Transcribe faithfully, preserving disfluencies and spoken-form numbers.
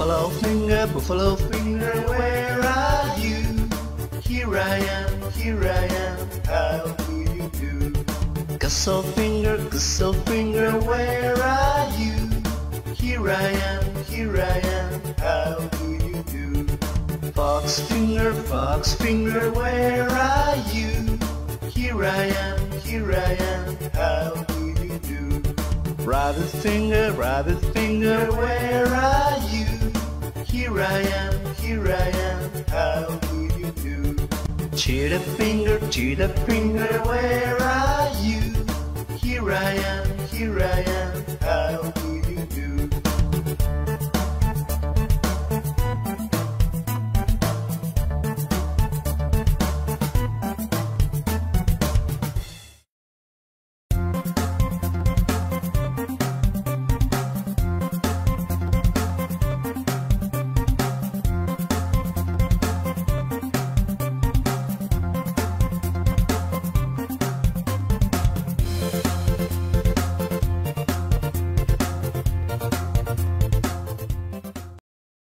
Buffalo finger, buffalo finger, where are you? Here I am, here I am, how do you do? Castle finger, castle finger, where are you? Here I am, here I am, how do you do? Fox finger, fox finger, where are you? Here I am, here I am, how do you do? Rabbit finger, rabbit finger, where are you? Here I am, here I am, how do you do? Cheetah finger, cheetah finger, where are you? Here I am, here I am, how do you do?